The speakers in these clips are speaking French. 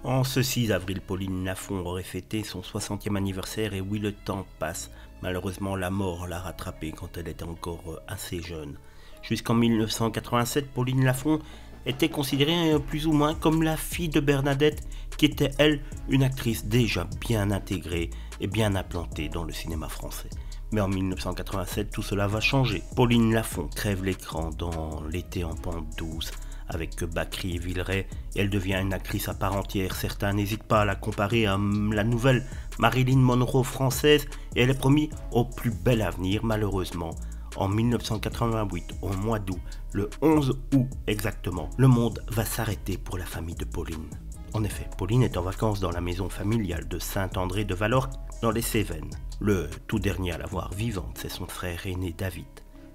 En ce 6 avril, Pauline Lafont aurait fêté son 60e anniversaire et oui, le temps passe. Malheureusement, la mort l'a rattrapée quand elle était encore assez jeune. Jusqu'en 1987, Pauline Lafont était considérée plus ou moins comme la fille de Bernadette, qui était, elle, une actrice déjà bien intégrée et bien implantée dans le cinéma français. Mais en 1987, tout cela va changer. Pauline Lafont crève l'écran dans L'été en pente douce, avec Bacri et Villeray, et elle devient une actrice à part entière. Certains n'hésitent pas à la comparer à la nouvelle Marilyn Monroe française, et elle est promise au plus bel avenir. Malheureusement, en 1988, au mois d'août, le 11 août exactement, le monde va s'arrêter pour la famille de Pauline. En effet, Pauline est en vacances dans la maison familiale de Saint-André de Valorques, dans les Cévennes. Le tout dernier à la voir vivante, c'est son frère aîné David.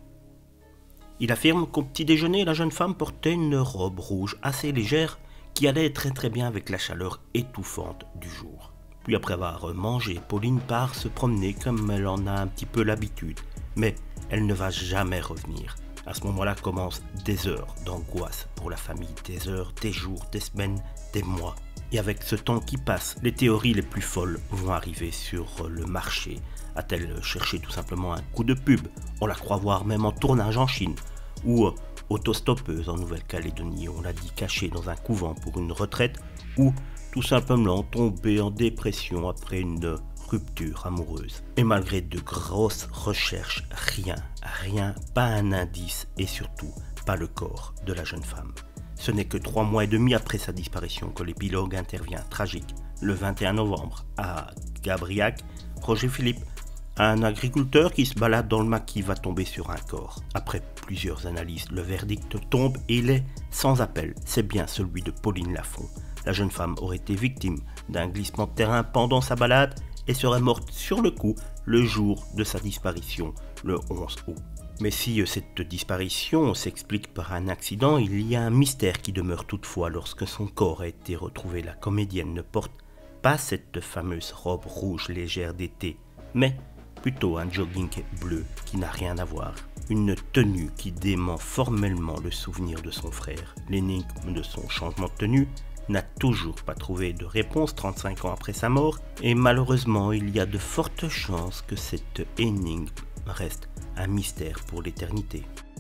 Il affirme qu'au petit déjeuner, la jeune femme portait une robe rouge assez légère qui allait très bien avec la chaleur étouffante du jour. Puis après avoir mangé, Pauline part se promener comme elle en a un petit peu l'habitude. Mais elle ne va jamais revenir. À ce moment-là commencent des heures d'angoisse pour la famille, des heures, des jours, des semaines, des mois. Et avec ce temps qui passe, les théories les plus folles vont arriver sur le marché. A-t-elle cherché tout simplement un coup de pub? On la croit voir même en tournage en Chine. Ou autostoppeuse en Nouvelle-Calédonie, on l'a dit cachée dans un couvent pour une retraite. Ou tout simplement tombée en dépression après une rupture amoureuse. Et malgré de grosses recherches, rien, pas un indice et surtout pas le corps de la jeune femme. Ce n'est que 3 mois et demi après sa disparition que l'épilogue intervient tragique. Le 21 novembre, à Gabriac, Roger Philippe, un agriculteur qui se balade dans le maquis, va tomber sur un corps. Après plusieurs analyses, le verdict tombe et il est sans appel. C'est bien celui de Pauline Lafont. La jeune femme aurait été victime d'un glissement de terrain pendant sa balade et serait morte sur le coup le jour de sa disparition, le 11 août. Mais si cette disparition s'explique par un accident, il y a un mystère qui demeure toutefois lorsque son corps a été retrouvé. La comédienne ne porte pas cette fameuse robe rouge légère d'été, mais plutôt un jogging bleu qui n'a rien à voir. Une tenue qui dément formellement le souvenir de son frère. L'énigme de son changement de tenue n'a toujours pas trouvé de réponse 35 ans après sa mort, et malheureusement il y a de fortes chances que cette énigme reste un mystère pour l'éternité.